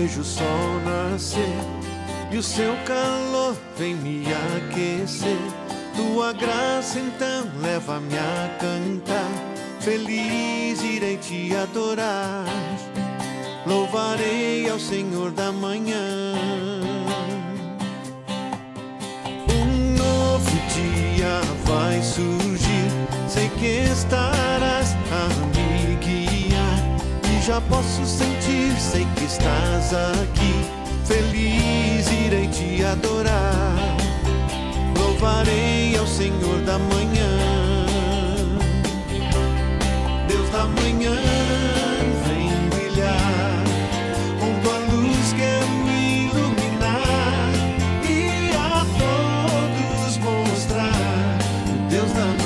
vejo o sol nascer e o seu calor vem me aquecer. Tua graça então leva-me a cantar, feliz irei te adorar. Louvarei ao Senhor da manhã. Um novo dia vai surgir, sei que estarás a me guiar. E já posso sentir, sei que estás aqui, feliz irei te adorar. Louvarei ao Senhor da manhã. Deus da manhã vem brilhar, com tua luz quer me iluminar e a todos mostrar o Deus da manhã.